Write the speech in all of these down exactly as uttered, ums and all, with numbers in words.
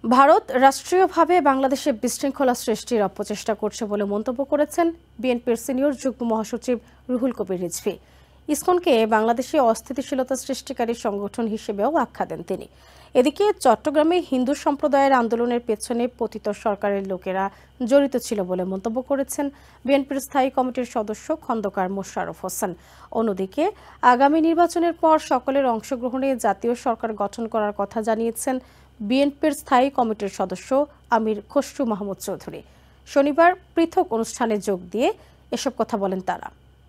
ভারত রাষ্ট্রীয়ভাবে বাংলাদেশে বিশৃঙ্খলা সৃষ্টির অপচেষ্টা করছে বলে মন্তব্য করেছেন বিএনপির সিনিয়র যুগ্ম মহাসচিব রুহুল কবির রিজভী। ইসকনকে বাংলাদেশে অস্থিতিশীলতা সৃষ্টিকারী সংগঠন হিসেবেও আখ্যা দেন তিনি। এদিকে চট্টগ্রামে হিন্দু সম্প্রদায়ের আন্দোলনের পেছনে পতিত সরকারের লোকেরা জড়িত ছিল বলে মন্তব্য করেছেন বিএনপির স্থায়ী কমিটির সদস্য খন্দকার মোশাররফ হোসেন। অন্যদিকে আগামী নির্বাচনের পর সকলের অংশগ্রহণে জাতীয় সরকার গঠন করার কথা জানিয়েছেন বিএনপির স্থায়ী কমিটির সদস্য আমির খসরু মাহমুদ চৌধুরী। শনিবার পৃথক অনুষ্ঠানে যোগ দিয়ে এসব কথা বলেন তারা।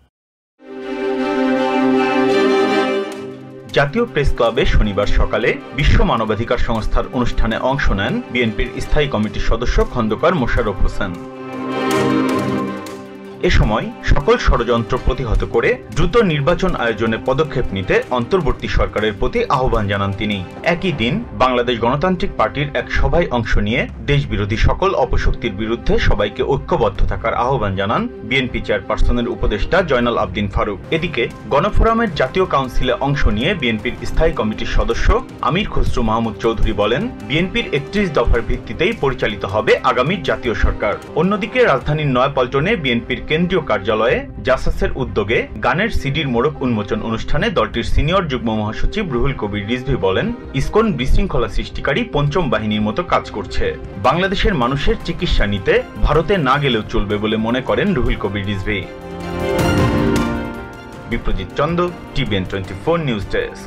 জাতীয় প্রেস ক্লাবে শনিবার সকালে বিশ্ব মানবাধিকার সংস্থার অনুষ্ঠানে অংশ নেন বিএনপির স্থায়ী কমিটির সদস্য খন্দকার মোশাররফ হোসেন। এ সময় সকল ষড়যন্ত্র প্রতিহত করে দ্রুত নির্বাচন আয়োজনে পদক্ষেপ নিতে অন্তর্বর্তী সরকারের প্রতি আহ্বান জানান তিনি। একই দিন বাংলাদেশ গণতান্ত্রিক পার্টির এক সভায় অংশ নিয়ে দেশবিরোধী সকল অপশক্তির বিরুদ্ধে সবাইকে ঐক্যবদ্ধ থাকার আহ্বান জানান বিএনপি চেয়ারপারসনের উপদেষ্টা জয়নাল আবদিন ফারুক। এদিকে গণফোরামের জাতীয় কাউন্সিলে অংশ নিয়ে বিএনপির স্থায়ী কমিটির সদস্য আমির খসরু মাহমুদ চৌধুরী বলেন, বিএনপির একত্রিশ দফার ভিত্তিতেই পরিচালিত হবে আগামীর জাতীয় সরকার। অন্যদিকে রাজধানীর নয়াপল্টনে বিএনপির কেন্দ্রীয় কার্যালয়ে জাসাসের উদ্যোগে গানের সিডির মোড়ক উন্মোচন অনুষ্ঠানে দলটির সিনিয়র যুগ্ম মহাসচিব রুহুল কবির রিজভী বলেন, ইসকন বিশৃঙ্খলা সৃষ্টিকারী পঞ্চম বাহিনীর মতো কাজ করছে। বাংলাদেশের মানুষের চিকিৎসা নিতে ভারতে না গেলেও চলবে বলে মনে করেন Ruhul Kabir Rizvi. Biprajit Chanda, TVN twenty four news desk.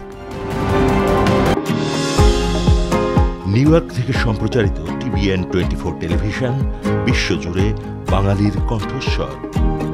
New York থেকে সম্প্রচারিত টিভিএন টোয়েন্টি ফোর টেলিভিশন বিশ্বজুড়ে বাঙালির কণ্ঠস্বর।